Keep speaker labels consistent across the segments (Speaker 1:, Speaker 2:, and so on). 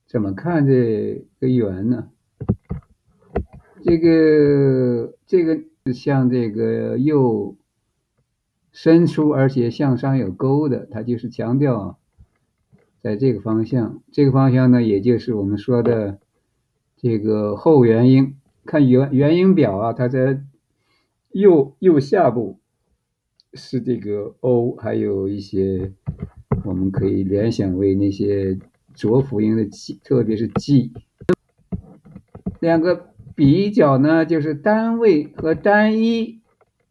Speaker 1: 怎么看这个圆呢？这个像这个又伸出而且向上有勾的，它就是强调在这个方向。这个方向呢，也就是我们说的这个后元音。看元音表啊，它在右下部是这个 O， 还有一些我们可以联想为那些浊辅音的 G， 特别是 G。两个比较呢，就是单位和单一。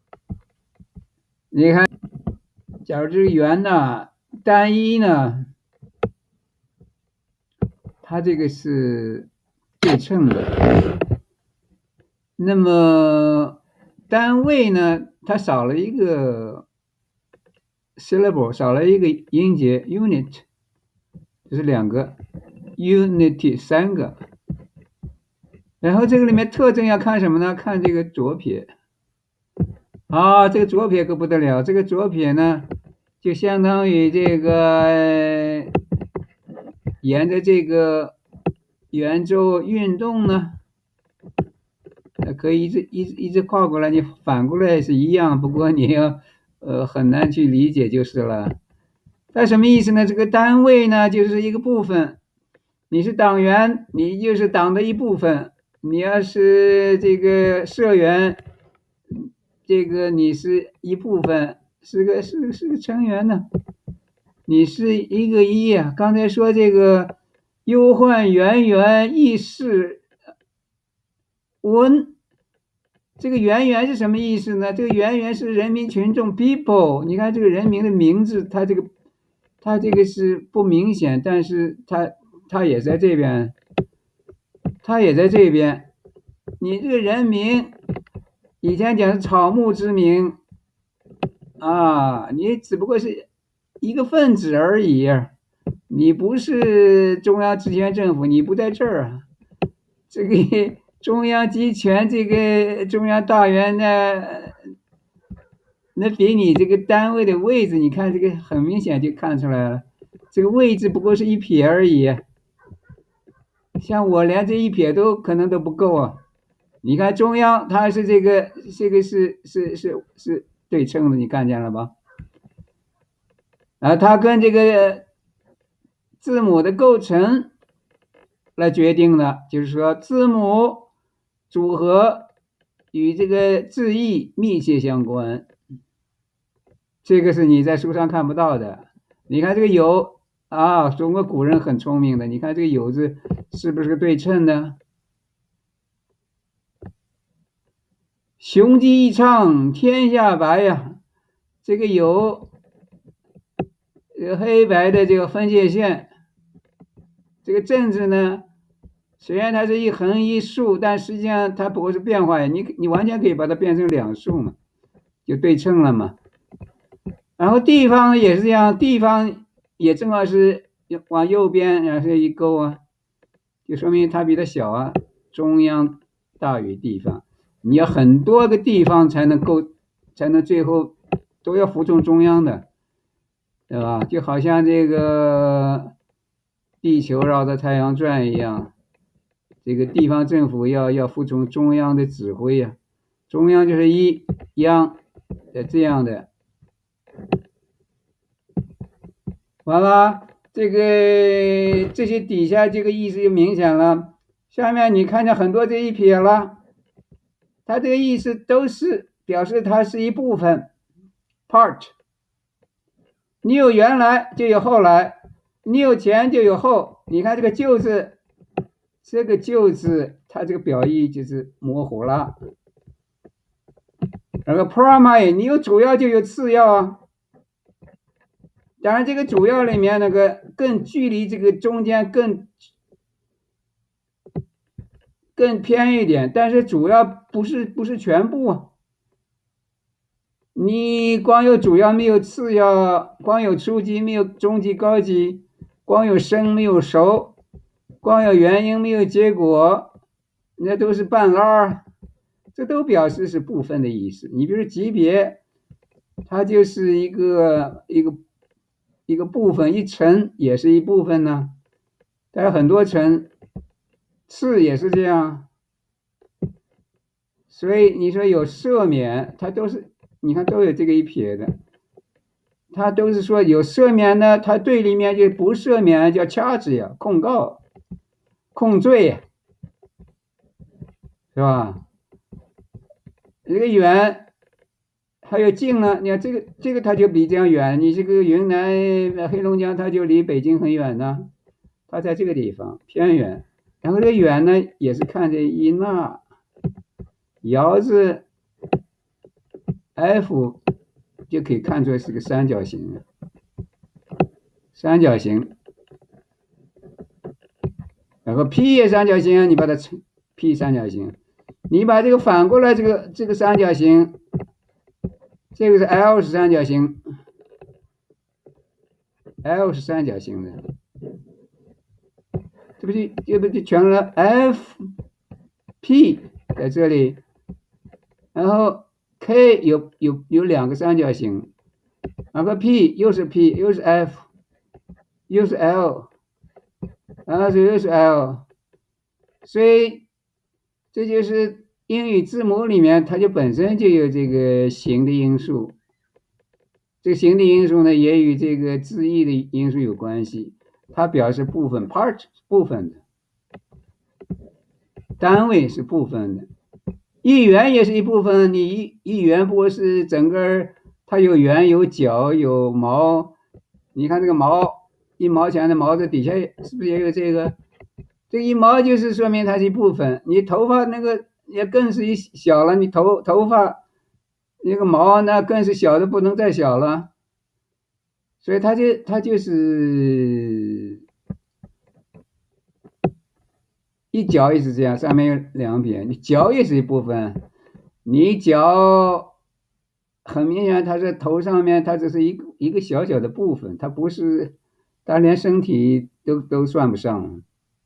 Speaker 1: 你看，假如这个圆呢，单一呢，它这个是对称的。那么单位呢，它少了一个 syllable， 少了一个音节 unit， 就是两个 unity 三个。然后这个里面特征要看什么呢？看这个左撇。这个左撇可不得了，这个左撇呢，就相当于这个沿着这个圆周运动呢，可以一直跨过来，你反过来也是一样，不过你要很难去理解就是了。它什么意思呢？这个单位呢，就是一个部分，你是党员，你就是党的一部分；你要是这个社员，这个你是一部分，是个成员呢。你是一个一啊。刚才说这个忧患圆圆易逝温，这个圆圆是什么意思呢？这个圆圆是人民群众 people。你看这个人民的名字，它这个是不明显，但是它也在这边，它也在这边。你这个人民以前讲是草木之名啊，你只不过是一个分子而已，你不是中央集权政府，你不在这儿啊。这个中央集权，这个中央大员呢，那比你这个单位的位置，你看这个很明显就看出来了，这个位置不过是一撇而已。像我连这一撇都可能都不够啊。你看中央它是这个是对称的，你看见了吧？它跟这个字母的构成来决定的，就是说字母组合与这个字义密切相关。这个是你在书上看不到的。你看这个酉啊，中国古人很聪明的，你看这个酉字是不是个对称的？雄鸡一唱天下白呀，这个酉黑白的这个分界线，这个正字呢，虽然它是一横一竖，但实际上它不过是变化呀。你完全可以把它变成两竖嘛，就对称了嘛。然后地方也是这样，地方也正好是往右边，然后一勾啊，就说明它比它小啊。中央大于地方，你要很多个地方才能最后都要服从中央的，对吧？就好像这个地球绕着太阳转一样，这个地方政府要服从中央的指挥呀。中央就是一央，这样的。完了，这些底下这个意思就明显了。下面你看见很多这一撇了，它这个意思都是表示它是一部分 part。你有原来就有后来，你有前就有后。你看这个就字，这个就字它这个表意就是模糊了。那个 primary 你有主要就有次要啊。当然这个主要里面那个更距离这个中间更偏一点，但是主要不是全部啊。你光有主要没有次要，光有初级没有中级高级，光有生没有熟，光有原因没有结果，那都是半拉，这都表示是部分的意思。你比如级别，它就是一个部分，一层也是一部分呢。 它有很多层，次也是这样。所以你说有赦免，它都是你看都有这个一撇的，它都是说有赦免呢，它对立面就不赦免叫charge呀，控告、控罪，是吧？这个远还有近呢，你看这个它就比这样远，你这个云南黑龙江它就离北京很远呢，它在这个地方偏远，然后这个远呢也是看这一捺爻字 F 就可以看出来是个三角形，三角形，然后 P 也三角形，你把它乘 P 三角形，你把这个反过来，这个三角形，这个是 L 是三角形 ，L 是三角形的，这不就全了 F P 在这里，然后 K 有两个三角形，然后 P 又是 P 又是 F 又是 L， 然后又是 L， 所以这就是英语字母里面它就本身就有这个形的因素，这个形的因素呢也与这个字义的因素有关系，它表示部分 part 部分的，单位是部分的，一元也是一部分，你一元不是整个它有圆有角有毛，你看这个毛1毛钱的毛这底下是不是也有这个？这一毛就是说明它是一部分，你头发那个也更是小了，你头发那个毛那更是小的不能再小了，所以它就是一角也是这样，上面有两撇，你角也是一部分，你角很明显它是头上面它只是一个小小的部分，它不是，它连身体都算不上。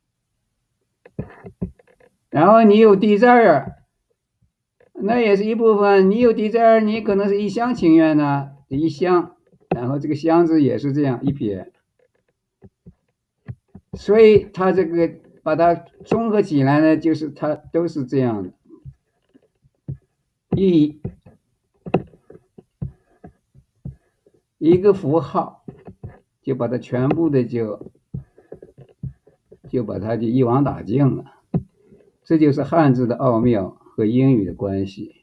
Speaker 1: 然后你有地字儿，那也是一部分，你有地字儿，你可能是一厢情愿的，一厢，然后这个厢字也是这样一撇，所以它这个把它综合起来呢，就是它都是这样的，一个符号就把它全部的就把它就一网打尽了，这就是汉字的奥妙和英语的关系。